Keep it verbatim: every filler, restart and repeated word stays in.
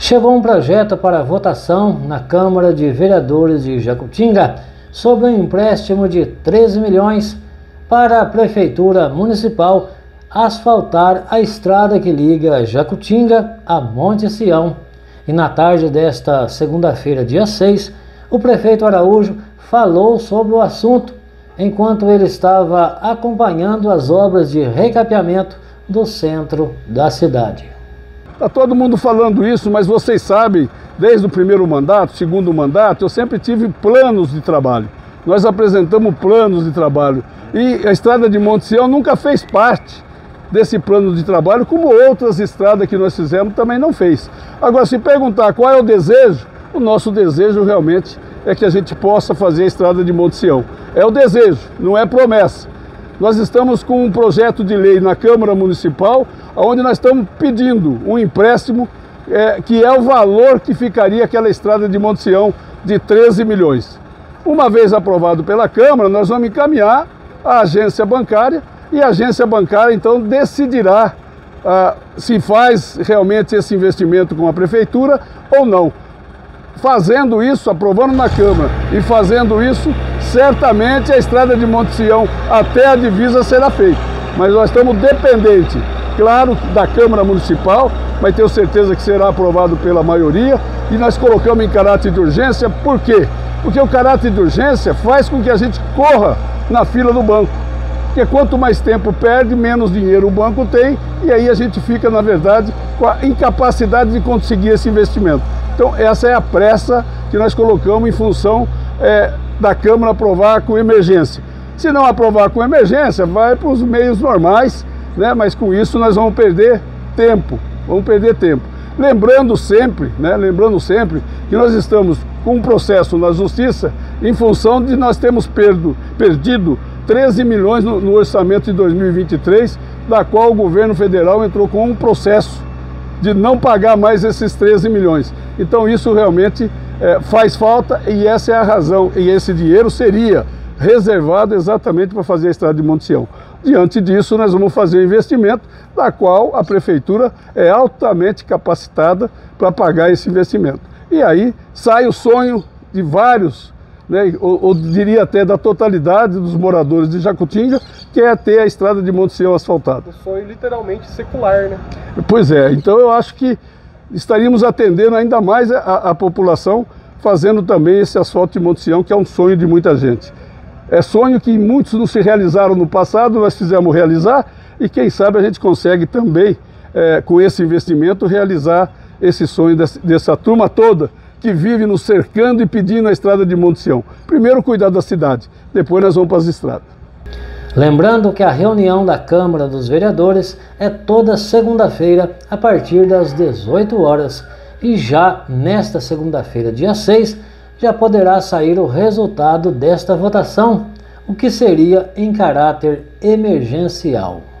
Chegou um projeto para votação na Câmara de Vereadores de Jacutinga sobre um empréstimo de treze milhões para a Prefeitura Municipal asfaltar a estrada que liga Jacutinga a Monte Sião. E na tarde desta segunda-feira, dia seis, o prefeito Araújo falou sobre o assunto enquanto ele estava acompanhando as obras de recapeamento do centro da cidade. Está todo mundo falando isso, mas vocês sabem, desde o primeiro mandato, segundo mandato, eu sempre tive planos de trabalho. Nós apresentamos planos de trabalho e a estrada de Monte Sião nunca fez parte desse plano de trabalho, como outras estradas que nós fizemos também não fez. Agora, se perguntar qual é o desejo, o nosso desejo realmente é que a gente possa fazer a estrada de Monte Sião. É o desejo, não é promessa. Nós estamos com um projeto de lei na Câmara Municipal, onde nós estamos pedindo um empréstimo, é, que é o valor que ficaria aquela estrada de Monte Sião de treze milhões. Uma vez aprovado pela Câmara, nós vamos encaminhar à agência bancária e a agência bancária então decidirá ah, se faz realmente esse investimento com a Prefeitura ou não. Fazendo isso, aprovando na Câmara e fazendo isso, certamente a estrada de Monte Sião até a divisa será feita. Mas nós estamos dependentes, claro, da Câmara Municipal, mas tenho certeza que será aprovado pela maioria e nós colocamos em caráter de urgência. Por quê? Porque o caráter de urgência faz com que a gente corra na fila do banco. Porque quanto mais tempo perde, menos dinheiro o banco tem e aí a gente fica, na verdade, com a incapacidade de conseguir esse investimento. Então essa é a pressa que nós colocamos em função é, da Câmara aprovar com emergência. Se não aprovar com emergência, vai para os meios normais, né? Mas com isso nós vamos perder tempo, vamos perder tempo. Lembrando sempre, né? Lembrando sempre que nós estamos com um processo na Justiça em função de nós termos perdo, perdido treze milhões no, no orçamento de dois mil e vinte e três, da qual o governo federal entrou com um processo de não pagar mais esses treze milhões. Então isso realmente é, faz falta e essa é a razão. E esse dinheiro seria reservado exatamente para fazer a estrada de Monte Sião. Diante disso, nós vamos fazer um investimento, da qual a Prefeitura é altamente capacitada para pagar esse investimento. E aí sai o sonho de vários, né, ou, ou diria até da totalidade dos moradores de Jacutinga, que é ter a estrada de Monte Sião asfaltada. Um sonho literalmente secular, né? Pois é, então eu acho que estaríamos atendendo ainda mais a, a população, fazendo também esse asfalto de Monte Sião, que é um sonho de muita gente. É sonho que muitos não se realizaram no passado, nós fizemos realizar, e quem sabe a gente consegue também, é, com esse investimento, realizar esse sonho desse, dessa turma toda, que vive nos cercando e pedindo a estrada de Monte Sião. Primeiro cuidar da cidade, depois nós vamos para as estradas. Lembrando que a reunião da Câmara dos Vereadores é toda segunda-feira a partir das dezoito horas e já nesta segunda-feira, dia seis, já poderá sair o resultado desta votação, o que seria em caráter emergencial.